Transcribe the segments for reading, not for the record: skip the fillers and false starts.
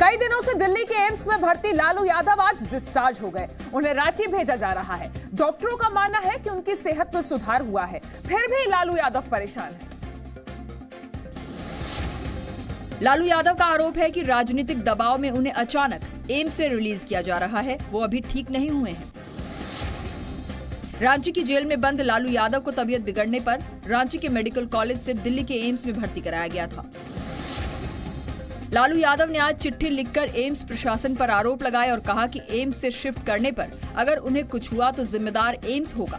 कई दिनों से दिल्ली के एम्स में भर्ती लालू यादव आज डिस्चार्ज हो गए। उन्हें रांची भेजा जा रहा है। डॉक्टरों का मानना है कि उनकी सेहत में सुधार हुआ है, फिर भी लालू यादव परेशान है। लालू यादव का आरोप है कि राजनीतिक दबाव में उन्हें अचानक एम्स से रिलीज किया जा रहा है। वो अभी ठीक नहीं हुए हैं। रांची की जेल में बंद लालू यादव को तबीयत बिगड़ने पर रांची के मेडिकल कॉलेज से दिल्ली के एम्स में भर्ती कराया गया था। लालू यादव ने आज चिट्ठी लिखकर एम्स प्रशासन पर आरोप लगाए और कहा कि एम्स से शिफ्ट करने पर अगर उन्हें कुछ हुआ तो जिम्मेदार एम्स होगा।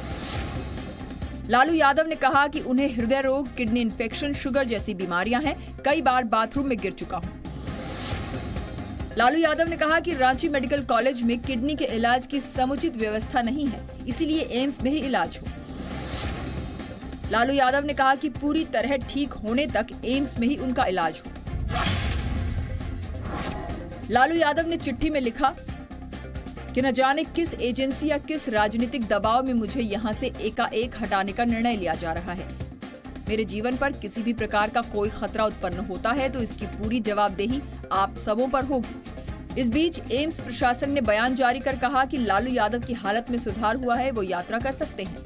लालू यादव ने कहा कि उन्हें हृदय रोग, किडनी इन्फेक्शन, शुगर जैसी बीमारियां हैं। कई बार बाथरूम में गिर चुका हूं। लालू यादव ने कहा कि रांची मेडिकल कॉलेज में किडनी के इलाज की समुचित व्यवस्था नहीं है, इसीलिए एम्स में ही इलाज हो। लालू यादव ने कहा कि पूरी तरह ठीक होने तक एम्स में ही उनका इलाज हो। लालू यादव ने चिट्ठी में लिखा कि न जाने किस एजेंसी या किस राजनीतिक दबाव में मुझे यहां से एकाएक हटाने का निर्णय लिया जा रहा है। मेरे जीवन पर किसी भी प्रकार का कोई खतरा उत्पन्न होता है तो इसकी पूरी जवाबदेही आप सबों पर होगी। इस बीच एम्स प्रशासन ने बयान जारी कर कहा कि लालू यादव की हालत में सुधार हुआ है, वो यात्रा कर सकते हैं।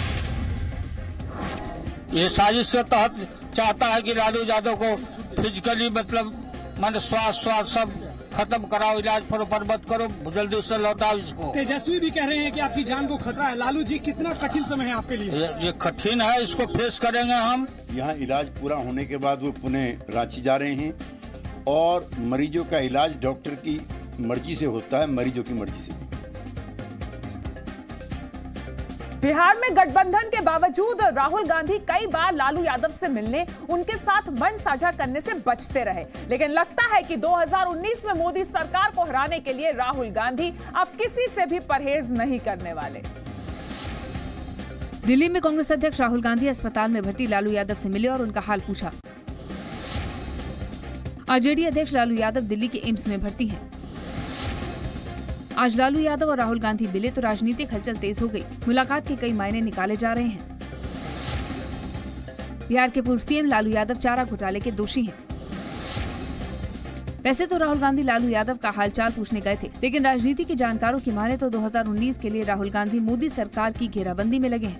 ये साजिश के तहत चाहता है कि लालू यादव को फिजिकली मन स्वास्थ्य सब खत्म कराओ, इलाज पर मत करो, जल्दी से लौटाओ इसको। तेजस्वी भी कह रहे हैं कि आपकी जान को खतरा है। लालू जी, कितना कठिन समय है आपके लिए? ये कठिन है, इसको फेस करेंगे हम। यहाँ इलाज पूरा होने के बाद वो पुनः रांची जा रहे हैं और मरीजों का इलाज डॉक्टर की मर्जी से होता है, मरीजों की मर्जी से। बिहार में गठबंधन के बावजूद राहुल गांधी कई बार लालू यादव से मिलने, उनके साथ मन साझा करने से बचते रहे, लेकिन लगता है कि 2019 में मोदी सरकार को हराने के लिए राहुल गांधी अब किसी से भी परहेज नहीं करने वाले। दिल्ली में कांग्रेस अध्यक्ष राहुल गांधी अस्पताल में भर्ती लालू यादव से मिले और उनका हाल पूछा। आरजेडी अध्यक्ष लालू यादव दिल्ली के एम्स में भर्ती हैं। आज लालू यादव और राहुल गांधी मिले तो राजनीतिक हलचल तेज हो गई। मुलाकात के कई मायने निकाले जा रहे हैं। बिहार के पूर्व सीएम लालू यादव चारा घोटाले के दोषी हैं। वैसे तो राहुल गांधी लालू यादव का हालचाल पूछने गए थे, लेकिन राजनीति के जानकारों की माने तो 2019 के लिए राहुल गांधी मोदी सरकार की घेराबंदी में लगे हैं।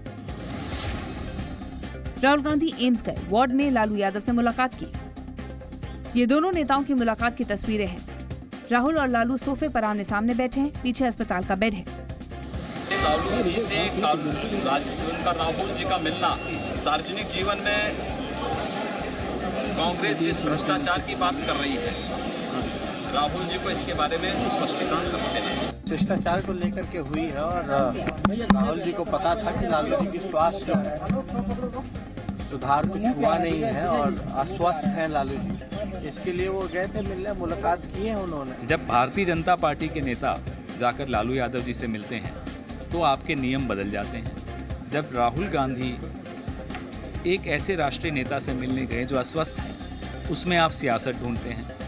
राहुल गांधी एम्स गए, वार्ड में लालू यादव से मुलाकात की। ये दोनों नेताओं की मुलाकात की तस्वीरें हैं। राहुल और लालू सोफे पर आमने सामने बैठे हैं, पीछे अस्पताल का बेड है। लालू जी से राहुल जी का मिलना सार्वजनिक जीवन में कांग्रेस जिस भ्रष्टाचार की बात कर रही है, राहुल जी को इसके बारे में स्पष्टीकरण करते हैं। भ्रष्टाचार को लेकर के हुई है और राहुल जी को पता था कि लालू जी की स्वास्थ्य सुधार कुछ हुआ नहीं है और अस्वस्थ हैं लालू जी। इसके लिए वो गए थे मिलने, मुलाकात की है उन्होंने। जब भारतीय जनता पार्टी के नेता जाकर लालू यादव जी से मिलते हैं तो आपके नियम बदल जाते हैं। जब राहुल गांधी एक ऐसे राष्ट्रीय नेता से मिलने गए जो अस्वस्थ हैं, उसमें आप सियासत ढूंढते हैं।